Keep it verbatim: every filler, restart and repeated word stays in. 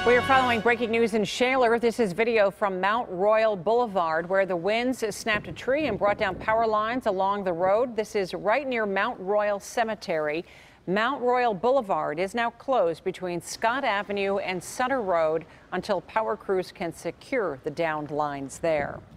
We are following breaking news in Shaler. This is video from Mount Royal Boulevard, where the winds snapped a tree and brought down power lines along the road. This is right near Mount Royal Cemetery. Mount Royal Boulevard is now closed between Scott Avenue and Sutter Road until power crews can secure the downed lines there.